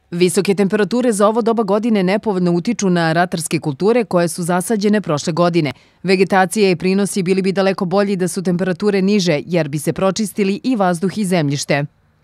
Visoke temperature za ovo doba godine nepovoljno utiču na ratarske kulture koje su zasađene prošle godine. Vegetacija i prinosi bili bi daleko bolji da su temperature niže, jer bi se pročistili i vazduh i zemljište.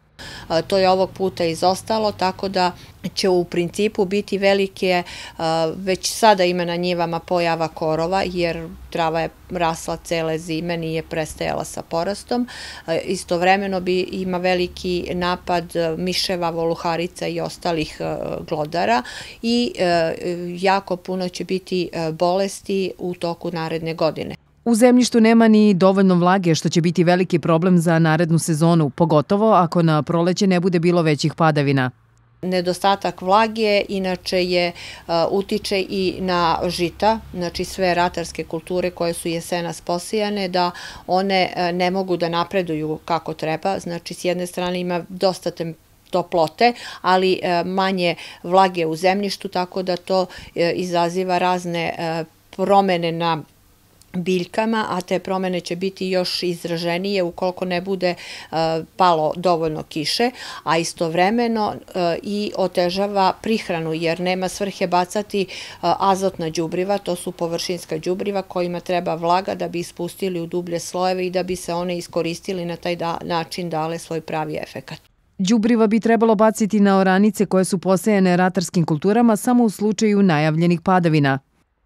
To je ovog puta izostalo, tako da će u principu biti velike, već sada ima na njivama pojava korova, jer trava je rasla cele zime, nije prestajala sa porastom. Istovremeno ima veliki napad miševa, voluharica i ostalih glodara i jako puno će biti bolesti u toku naredne godine. U zemljištu nema ni dovoljno vlage, što će biti veliki problem za narednu sezonu, pogotovo ako na proleće ne bude bilo većih padavina. Nedostatak vlage inače utiče i na žita, znači sve ratarske kulture koje su jesenas posijane, da one ne mogu da napreduju kako treba. Znači s jedne strane ima dosta toplote, ali manje vlage u zemljištu, tako da to izaziva razne promene na biljkama, a te promene će biti još izraženije ukoliko ne bude palo dovoljno kiše, a istovremeno i otežava prihranu, jer nema svrhe bacati azotna đubriva, to su površinska đubriva kojima treba vlaga da bi ispustili u dublje slojeve i da bi se one iskoristili na taj način dale svoj pravi efekat. Đubriva bi trebalo baciti na oranice koje su posejane ratarskim kulturama samo u slučaju najavljenih padavina.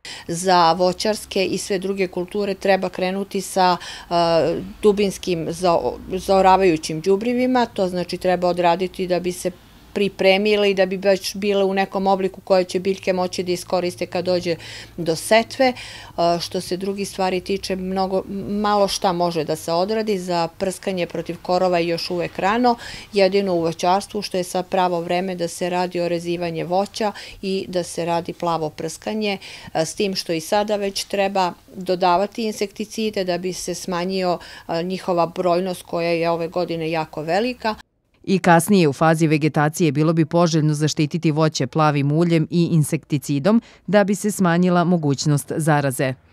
Za voćarske i sve druge kulture treba krenuti sa dubinskim zaoravajućim đubrivima, to znači treba odraditi da bi se pripremile i da bi već bile u nekom obliku koje će biljke moći da iskoriste kad dođe do setve. Što se drugih stvari tiče, malo šta može da se odradi. Za prskanje protiv korova je još uvek rano, jedino u voćarstvu, što je sad pravo vreme da se radi orezivanje voća i da se radi plavo prskanje, s tim što i sada već treba dodavati insekticide da bi se smanjio njihova brojnost koja je ove godine jako velika. I kasnije u fazi vegetacije bilo bi poželjno zaštititi voće plavim uljem i insekticidom da bi se smanjila mogućnost zaraze.